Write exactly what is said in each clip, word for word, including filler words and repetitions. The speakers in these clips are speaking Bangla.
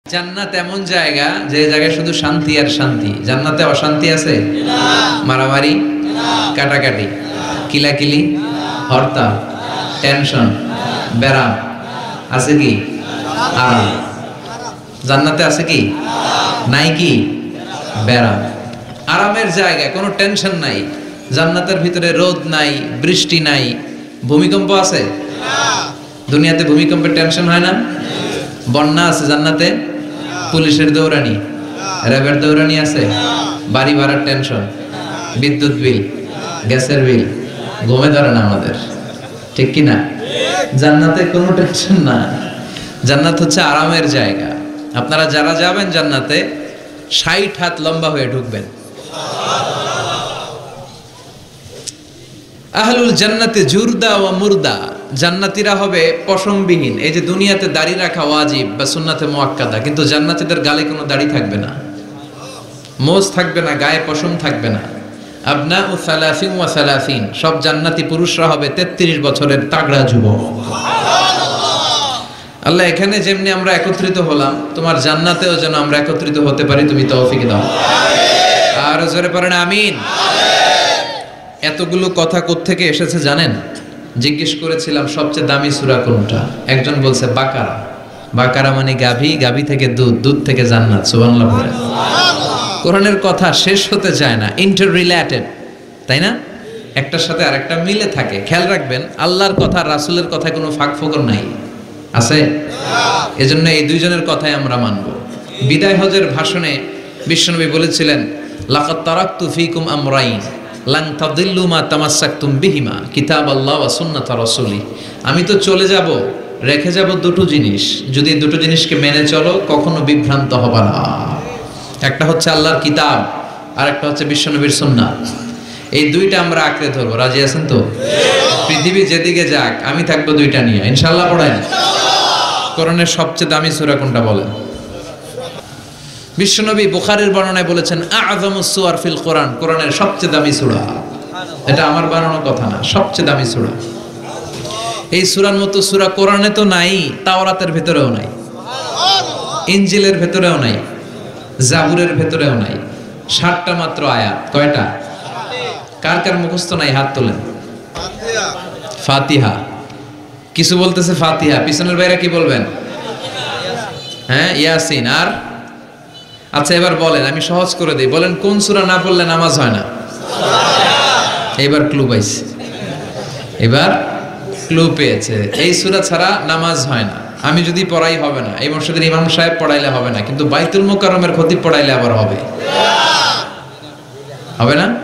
জান্নাত এমন জায়গা যে জায়গায় শুধু শান্তি আর শান্তি। জান্নাতে অশান্তি আছে? মারামারি, কাটাকাটি, কিলাকিলি, হরতাল, টেনশন, ব্যারাম আছে কি? আরাম। জান্নাতে আছে কি? নাই কি? ব্যারাম। আরামের জায়গা, কোনো টেনশন নাই। জান্নাতের ভিতরে রোদ নাই, বৃষ্টি নাই, ভূমিকম্প আছে? দুনিয়াতে ভূমিকম্পের টেনশন হয় না? বন্যা আছে জান্নাতে? পুলিশের দৌড়ানি, র্যাবের দৌড়ানি আছে? বাড়ি ভাড়ার টেনশন, বিদ্যুৎ বিল, গ্যাসের বিল, ঘুমে ধরে না আমাদের, ঠিক কি না? জান্নাতে কোনো টেনশন না। জান্নাত হচ্ছে আরামের জায়গা। আপনারা যারা যাবেন জান্নাতে ষাট হাত লম্বা হয়ে ঢুকবেন। আহলুল জান্নাতে জুরদা ওয়া মুরদা, জান্নাতীরা হবে পশমবিহীন। এই যে দুনিয়াতে দাড়ি রাখা ওয়াজিব বা সুন্নাতে মুআক্কাদা, কিন্তু জান্নাতীদের গালে কোনো দাড়ি থাকবে না, মোজ থাকবে না, গায়ে পশম থাকবে না। আবনাউ সালাসিন ওয়া সালাসিন, সব জান্নাতি পুরুষরা হবে তেত্রিশ বছরের তাগড়া যুবক। আল্লাহ, এখানে যেমনি আমরা একত্রিত হলাম, তোমার জান্নাতেও যেন আমরা একত্রিত হতে পারি, তুমি তৌফিক দাও। আর জোরে পড়েন আমিন। এতগুলো কথা কোত্থেকে এসেছে জানেন? জিজ্ঞেস করেছিলাম সবচেয়ে দামি সূরা কোনটা? একজন বলছে বাকারা। বাকারা মানে গাভী, গাভী থেকে দুধ, দুধ থেকে জান্নাত। সুবহানাল্লাহ বলেন। কোরআনের কথা শেষ হতে চায় না, ইন্টার রিলেটেড, তাই না? একটার সাথে আরেকটা মিলে থাকে। খেয়াল রাখবেন, আল্লাহর কথা রাসূলের কথায় কোনো ফাঁক ফোকর নাই, আছে? এজন্য এই দুইজনের কথাই আমরা মানব। বিদায় হজের ভাষণে বিশ্বনবী বলেছিলেন, লাকাদ তারাকতু ফীকুম আমরাইন লান তাদিল্লু মা তামাসসাকতুম বিহিমা কিতাবাল্লাহ ওয়া সুন্নাত রাসূলি। আমি তো চলে যাব, রেখে যাব দুটো জিনিস, যদি দুটো জিনিসকে মেনে চলো কখনো বিভ্রান্ত হবে না। একটা হচ্ছে আল্লাহর কিতাব, আর একটা হচ্ছে বিশ্বনবীর সুন্নাত। এই দুইটা আমরা আঁকড়ে ধরবো। রাজি আছেন তো? পৃথিবী যেদিকে যাক আমি থাকবো দুইটা নিয়ে, ইনশাআল্লাহ। পড়েন। কোরআনের সবচেয়ে দামি সূরা কোনটা বলেন? বিশ্বনবী বুখারীর বর্ণনায় বলেছেন, আ'যামুস সুওয়ার ফিল কোরআন, কোরআনের সবচেয়ে দামি সূরা। এটা আমার বানানো কথা না, সবচেয়ে দামি সূরা। এই সূরার মতো সূরা কোরআনে তো নাই, তাওরাতের ভেতরেও নাই, ইনজিলের ভেতরেও নাই, জাবুরের ভেতরেও নাই। ষাটটা মাত্র আয়াত। কয়টা? কার কার মুখস্থ নাই হাত তোলেন। ফাতিহা। কিছু বলতেছে ফাতিহা, পিছনের বাইরে কি বলবেন? হ্যাঁ, ইয়াসিন। আর আচ্ছা, এবার বলেন, আমি সহজ করে দিই, বলেন কোন সূরা না পড়লে নামাজ হয় না? এবার ক্লু পাইছে, এবার ক্লু পেয়েছে। এই সূরা ছাড়া নামাজ হয় না। আমি যদি পড়াই হবে না, এই মসজিদের ইমাম সাহেব পড়াইলে হবে না, কিন্তু বাইতুল মুকাররমের খতিব পড়াইলে আবার হবে। হবে না?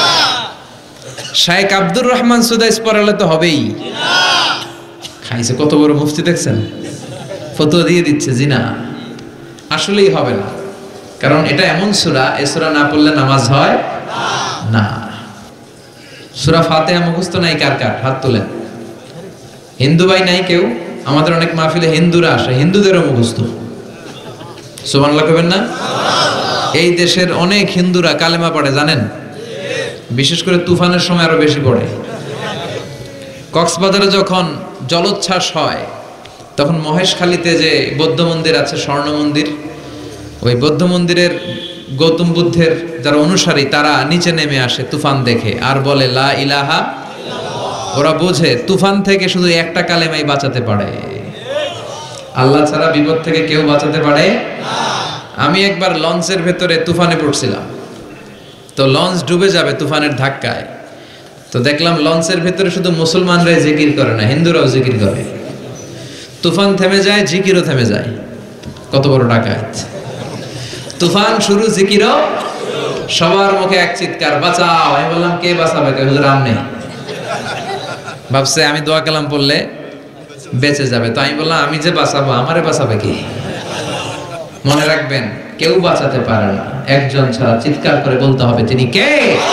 শাইখ আব্দুর রহমান সুদাইস পড়ালে তো হবেই। খাইছে কত বড় মুফতি, দেখছেন? ফতোয়া দিয়ে দিচ্ছে জি না, আসলেই হবে না। কারণ এটা এমন সূরা, এই সূরা না পড়লে নামাজ হয় না। সূরা ফাতিহা মুখস্থ নাই কার কার? হাত তোলেন। হিন্দু ভাই নাই কেউ? আমাদের অনেক মাহফিলে হিন্দুরা আসে, হিন্দুদেরও মুখস্থ। সুবহানাল্লাহ কইবেন না? এই দেশের অনেক হিন্দুরা কালেমা পড়ে, জানেন? বিশেষ করে তুফানের সময় আরো বেশি পড়ে। কক্সবাজারে যখন জলোচ্ছ্বাস হয়, তখন মহেশখালীতে যে বৌদ্ধ মন্দির আছে, স্বর্ণ মন্দির, ওই বৌদ্ধ মন্দিরের গৌতম বুদ্ধের যারা অনুসারী তারা নিচে নেমে আসে তুফান দেখে, আর বলে লা ইলাহা। ওরা বোঝে তুফান থেকে শুধু একটা কালেমাই বাঁচাতে পারে, আল্লাহ ছাড়া বিপদ থেকে কেউ বাঁচাতে পারে না। আমি একবার লঞ্চের ভেতরে তুফানে পড়ছিলাম, তো লঞ্চ ডুবে যাবে তুফানের ধাক্কায়। তো দেখলাম লঞ্চের ভেতরে শুধু মুসলমানরাই জিকির করে না, হিন্দুরাও জিকির করে। তুফান থেমে যায়, জিকিরও থেমে যায়। কত বড় ডাকাত! তুফান শুরু, জিকিরও। সবার মুখে এক চিৎকার, বাঁচাও। আমি বললাম কে বাঁচাবে? কে? হুজুর আমনে। ভাবছে আমি দোয়া কালাম পড়লে বেঁচে যাবে, তো আমি বললাম আমি যে বাঁচাবো, আমারে বাঁচাবে কি? মনে রাখবেন, কেউ বাঁচাতে পারে না, একজন ছাড়া। চিৎকার করে বলতে হবে তিনি কে?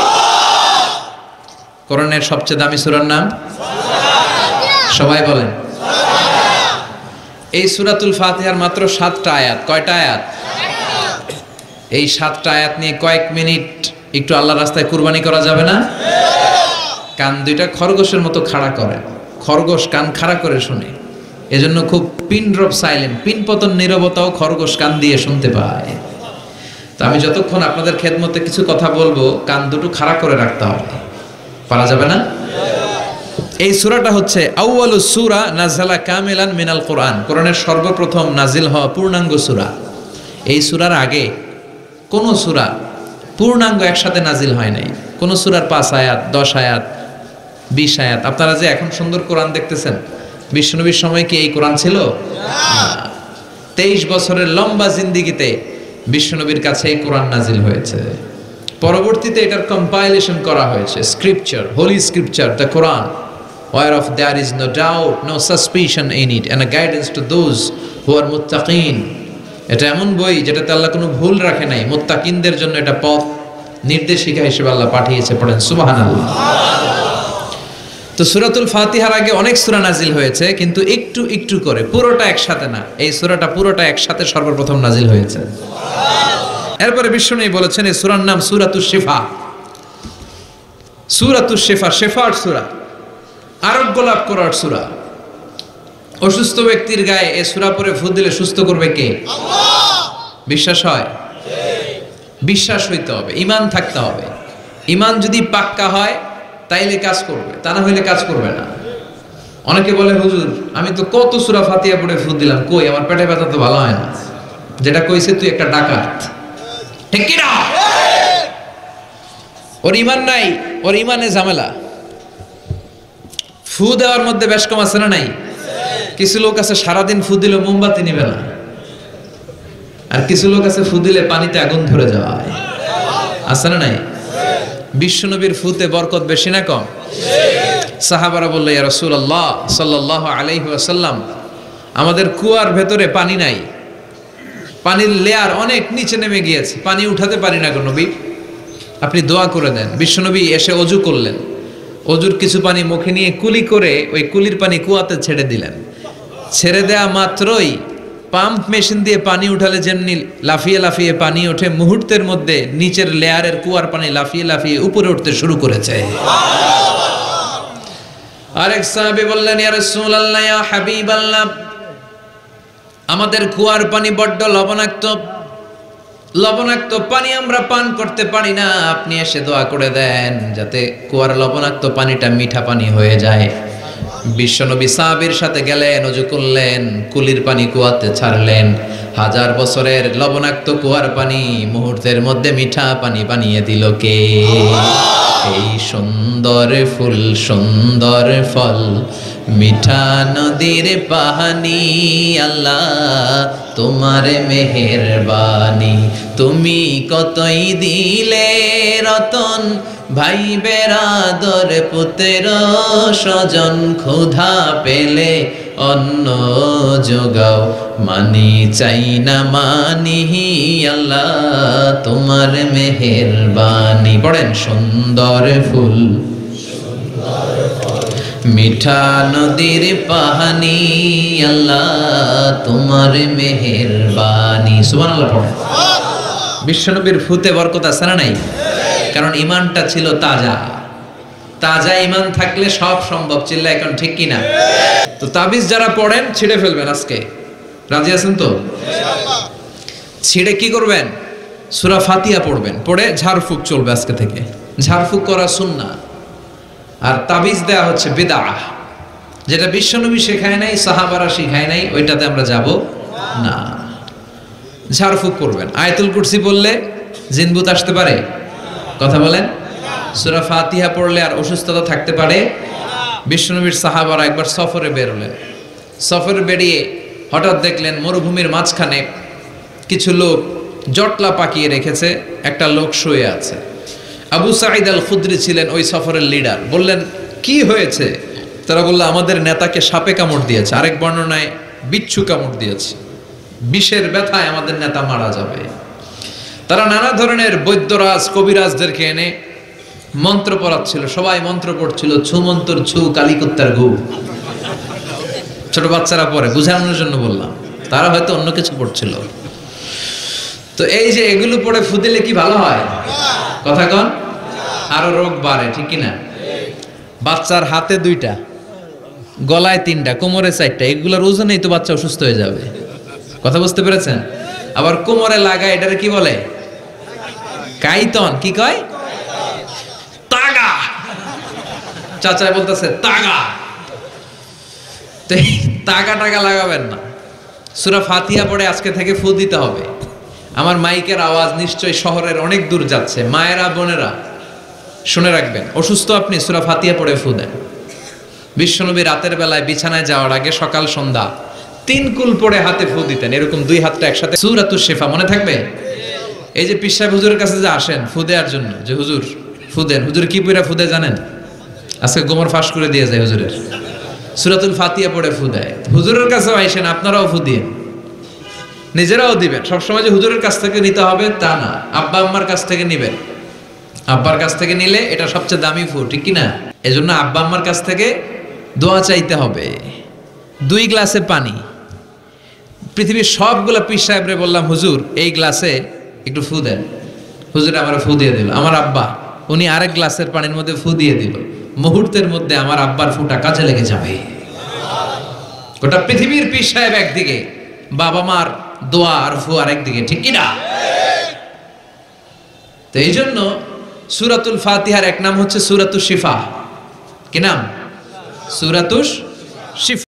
কোরআনের সবচেয়ে দামি সূরার নাম সবাই বলেন। এই সূরাতুল ফাতিহার মাত্র সাতটা আয়াত। কয়টা আয়াত? এই সাতটা আয়াত নিয়ে কয়েক মিনিট একটু আল্লাহর রাস্তায় কুরবানি করা যাবে না? কান দুইটা খরগোশের মতো খাড়া করে, খরগোশ কান খাড়া করে শুনে, এজন্য খুব পিন ড্রপ সাইলেন্ট, পিন পতন নীরবতাও খরগোশ কান দিয়ে শুনতে পায়। তো আমি যতক্ষণ আপনাদের খেদমতে কিছু কথা বলবো, কান দুটো খাড়া করে রাখতে হবে, পারা যাবে না। এই সূরাটা হচ্ছে আউয়ালুস সূরা নাযালা কামিলান মিনাল কোরআন, কোরআনের সর্বপ্রথম নাজিল হওয়া পূর্ণাঙ্গ সূরা। এই সূরার আগে কোন সূরা পূর্ণাঙ্গ একসাথে নাজিল হয় নাই। কোন সূরার পাঁচ আয়াত, দশ আয়াত, বিশ আয়াত। আপনারা যে এখন সুন্দর কোরআন দেখতেছেন, বিশ্বনবীর সময় কি এই কোরআন ছিল? তেইশ বছরের লম্বা জিন্দিগিতে বিশ্বনবীর কাছে এই কোরআন নাজিল হয়েছে। পরবর্তীতে এটার কম্পাইলেশন করা হয়েছে, scripture, holy scripture, the Quran, whereof there is no doubt, no suspicion in it, and a guidance to those who are muttaqin. এটা এমন বই যেটাতে আল্লাহ কোনো ভুল রাখে নাই, মুত্তাকিনদের জন্য এটা পথ নির্দেশিকা হিসেবে আল্লাহ পাঠিয়েছে। পড়েন সুবহানাল্লাহ। তো সূরাতুল ফাতিহার আগে অনেক সূরা নাজিল হয়েছে, কিন্তু একটু একটু করে, পুরোটা একসাথে না। এই সূরাটা পুরোটা একসাথে সর্বপ্রথম নাজিল হয়েছে। এরপরে বিশ্বনবী বলেছেন এই সূরার নাম সূরাতুশ শিফা। সূরাতুশ শিফা, শিফার সূরা, আরোগ্য লাভ করার সূরা। অসুস্থ ব্যক্তির গায়ে এই সূরা পড়ে ফু দিলে সুস্থ করবে কে? আল্লাহ। বিশ্বাস হয়? বিশ্বাস হইতে হবে, ঈমান থাকতে হবে। ঈমান যদি পাক্কা হয় তাইলে কাজ করবে, তা না হইলে কাজ করবে না। অনেকে বলে হুজুর আমি তো কত সূরা ফাতিহা পড়ে ফু দিলাম, কই আমার পেটে ব্যথা তো ভালো হয় না। যেটা কইছে তুই একটা ডাকাত, ঠিক কি না? ওর ঈমান নাই, ওর ঈমানে ঝামেলা। ফু দেওয়ার মধ্যে বেশ কম আছে না নাই? কিছু লোক আছে সারাদিন ফু দিলে মোমবাতি নিবে না, আর কিছু লোক আছে ফু দিলে পানিতে আগুন ধরে যায়, আছে না নাই? বিশ্বনবীর ফুতে বরকত বেশি না কম? সাহাবারা বলল ইয়া রাসূলুল্লাহ সাল্লাল্লাহু আলাইহি ওয়াসাল্লাম, আমাদের কুয়ার ভেতরে পানি নাই, পানির লেয়ার অনেক নিচে নেমে গিয়েছে, পানি উঠাতে পারি না গো নবী, আপনি দোয়া করে দেন। বিশ্বনবী এসে ওযু করলেন, অজুর কিছু পানি মুখে নিয়ে কুলি করে ওই কুলির পানি কুয়াতে ছেড়ে দিলেন। ছেড়ে দেয়া মাত্রই পাম্প মেশিন দিয়ে পানি উঠালে যেমনি লাফিয়ে লাফিয়ে পানি ওঠে, মুহূর্তের মধ্যে নিচের লেয়ারের কুয়ার পানি লাফিয়ে লাফিয়ে উপরে উঠতে শুরু করেছে। আরেক সাহাবী বললেন ইয়া রাসূলুল্লাহ ইয়া হাবিবাল্লাহ, আমাদের কুয়ার পানি বড্ড লবণাক্ত, লবণাক্ত পানি আমরা পান করতে পারি না, আপনি এসে দোয়া করে দেন যাতে কুয়ার লবণাক্ত পানিটা মিঠা পানি হয়ে যায়। বিশ্বনবী সাহাবীর সাথে গেলেন, ওযু করলেন, কুলির পানি কুয়াতে ছাড়লেন। হাজার বছরের লবণাক্ত কুয়ার পানি মুহূর্তের মধ্যে মিঠা পানি বানিয়ে দিল কে? এই সুন্দর ফুল, সুন্দর ফল, মিঠা নদীর পানি, আল্লাহ তোমার মেহেরবানি। তুমি কতই দিলে রতন, ভাই বেরাদর পুত্র স্বজন, ক্ষুধা পেলে অন্ন যোগাও, মানি চাই না মানি, আল্লাহ তোমার মেহেরবানি। পড়েন সুন্দর ফুল, মিঠা নদীর পানি, আল্লাহ তোমার মেহেরবানি। সুবহানাল্লাহ পড়েন। বিশ্বনবীর ফুতে বরকত আছে না নাই? কারণ ঈমানটা ছিল তাজা। তাজা ঈমান থাকলে সব সম্ভব। চিল্লা এখন ঠিক কিনা? তো তাবিজ যারা পড়েন ছিঁড়ে ফেলবেন আজকে, রাজি আছেন তো? ছিঁড়ে কি করবেন? সূরা ফাতিহা পড়বেন, পড়ে ঝাড়ফুঁক চলবে আজকে থেকে। ঝাড়ফুঁক করা সুন্নাহ। আর তাবিজ দেয়া হচ্ছে বিদআহ, যেটা বিশ্বনবী শেখায় নাই, সাহাবারা শেখায় নাই, ওইটাতে আমরা যাব না। ঝাড়ফুঁক করবেন। আয়াতুল কুরসি বললে জিনভূত আসতে পারে? কথা বলেন। সূরা ফাতিহা পড়লে আর অসুস্থতা থাকতে পারে? বিশ্বনবীর সাহাবারা একবার সফরে বেরোলেন। সফরে বেরিয়ে হঠাৎ দেখলেন মরুভূমির মাঝখানে কিছু লোক জটলা পাকিয়ে রেখেছে, একটা লোক শুয়ে আছে। আবু সাঈদ আল খুদরি ছিলেন ওই সফরের লিডার। বললেন কি হয়েছে? তারা বলল আমাদের নেতাকে সাপে কামড় দিয়েছে, আরেক বর্ণনায় বিচ্ছু কামড় দিয়েছে, বিষের ব্যথায় আমাদের নেতা মারা যাবে। তারা নানা ধরনের বৈদ্যরাজ কবিরাজদেরকে এনে মন্ত্র পড়াচ্ছিল, সবাই মন্ত্র পড়ছিল, ছু মন্তর ছু, কালিকুত্তার ঘু। ছোট বাচ্চারা পড়ে, বুঝানোর জন্য বললাম, তারা হয়তো অন্য কিছু পড়ছিল। তো এই যে এগুলো পড়ে ফু দিলে কি ভালো হয়? কথা কন, আরো রোগ বাড়ে, ঠিক কিনা? বাচ্চার হাতে দুইটা, গলায় তিনটা, কোমরে চারটা, এগুলোর ওজনেই তো বাচ্চা অসুস্থ হয়ে যাবে। কথা বুঝতে পেরেছেন? আবার কোমরে লাগায়, এটারে কি বলে? কাইতন। কি কয়? তাগা। চাচাই বলতেছে তাগা। তাগা টাগা লাগাবেন না। সূরা ফাতিহা পড়ে আজকে থেকে ফু দিতে হবে। আমার মাইকের আওয়াজ নিশ্চয়ই শহরের অনেক দূর যাচ্ছে। মায়েরা, বোনেরা শুনে রাখবেন, অসুস্থ আপনি সূরা ফাতিহা পড়ে ফু দেন। বিশ্বনবী রাতের বেলায় বিছানায় যাওয়ার আগে সকাল সন্ধ্যা তিন কুল পড়ে হাতে ফু দিতেন, এরকম দুই হাতটা একসাথে। সূরাতুশ শিফা মনে থাকবে? এই যে পীর সাহেব হুজুরের কাছে যে আসেন ফু দেওয়ার জন্য, যে হুজুর ফু দেন, হুজুর কি পড়ে ফু দেয় জানেন? আজকে গোমর ফাঁস করে দিয়ে যায় হুজুরের। সূরাতুল ফাতিহা পড়ে ফু দেয়। হুজুরের কাছেও আইসেন, আপনারাও ফু দিন, নিজেরাও দিবেন। সবসময় যে হুজুরের কাছ থেকে নিতে হবে তা না, আব্বা আম্মার কাছ থেকে নিবেন। আব্বার কাছ থেকে নিলে এটা সবচেয়ে দামি ফু, ঠিক কিনা? এজন্য আব্বা আম্মার কাছ থেকে দোয়া চাইতে হবে। দুই গ্লাসে পানি, পৃথিবীর সবগুলা পীর সাহেবরে বললাম হুজুর এই গ্লাসে একটু ফু দেন, হুজুর আমার ফু দিয়ে দিল। আমার আব্বা উনি আরেক গ্লাসের পানির মধ্যে ফু দিয়ে দিল। মুহূর্তের মধ্যে আমার আব্বার ফুটা কাজে লেগে যাবে। গোটা পৃথিবীর পীর সাহেব একদিকে, বাবা মার দোয়া আর ফু আরেকদিকে, ঠিক কিনা? তো এই জন্য সূরাতুল ফাতিহার এক নাম হচ্ছে সূরাতুশ শিফা। কি নাম? সূরাতুশ শিফা।